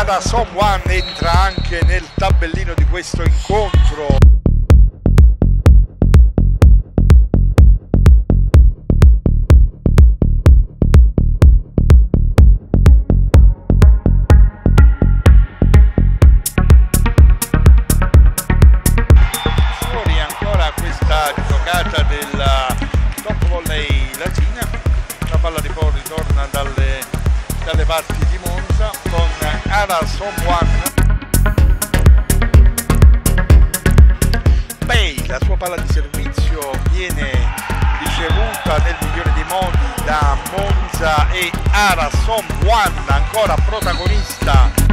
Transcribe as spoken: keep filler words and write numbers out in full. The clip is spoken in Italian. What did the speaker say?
Arasomwan entra anche nel tabellino di questo incontro. Fuori ancora questa giocata della top volley Latina, la palla di poi ritorna dalle, dalle parti di Monza con Arasomwan. Pei, la sua palla di servizio viene ricevuta nel migliore dei modi da Monza e Arasomwan, ancora protagonista